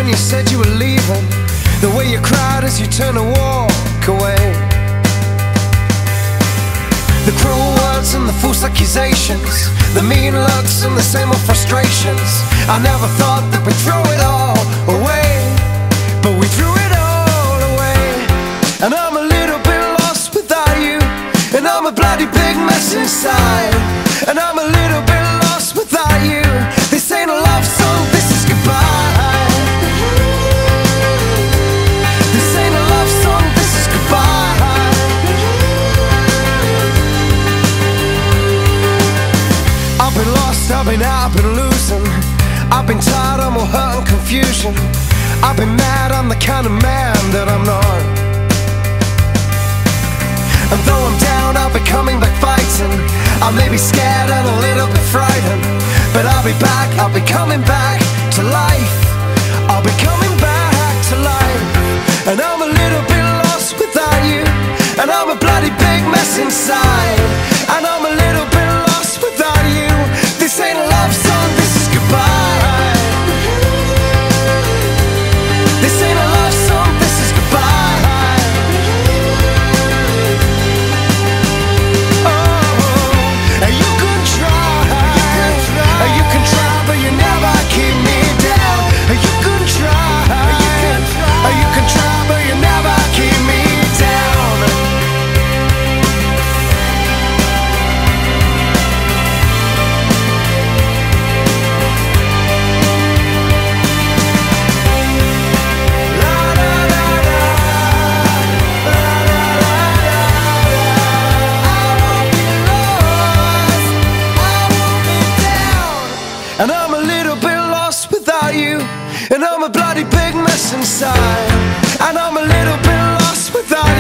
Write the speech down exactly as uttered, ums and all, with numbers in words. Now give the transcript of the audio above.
when you said you were leaving, the way you cried as you turned to walk away, the cruel words and the false accusations, the mean looks and the same old frustrations. I never thought that we'd throw it all away, but we threw it all away. And I'm a little bit lost without you, and I'm a bloody big mess inside. And I'm a little bit lost without you. This ain't a love song, this is goodbye. This ain't a love song, this is goodbye. I've been lost, I've been out, I've been losing. I've been tired, I'm all hurt and confusion. I've been mad, I'm the kind of man that I'm not. And though I'm down, I'll be coming back fighting. I may be scared and a little bit frightened, but I'll be back, I'll be coming back to life. I'll be coming back to life. And I'm a little bit lost without you, and I'm a bloody big mess inside. And I'm a little bit lost without you. This ain't a love song, this is goodbye. This ain't a love song, this is goodbye. And I'm a little bit lost without you, and I'm a bloody big mess inside. And I'm a little bit lost without you.